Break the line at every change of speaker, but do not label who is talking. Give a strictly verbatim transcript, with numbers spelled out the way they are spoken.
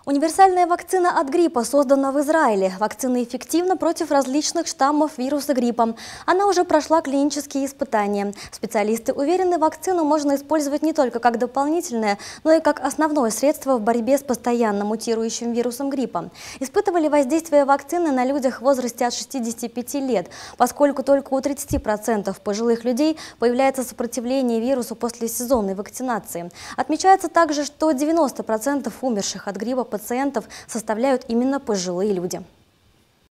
Универсальная вакцина от гриппа создана в Израиле. Вакцина эффективна против различных штаммов вируса гриппа. Она уже прошла клинические испытания. Специалисты уверены, вакцину можно использовать не только как дополнительное, но и как основное средство в борьбе с постоянно мутирующим вирусом гриппа. Испытывали воздействие вакцины на людях в возрасте от шестидесяти пяти лет, поскольку только у тридцати процентов пожилых людей появляется сопротивление вирусу после сезонной вакцинации. Отмечается также, что девяносто процентов умерших от гриппа пациентов составляют именно пожилые люди.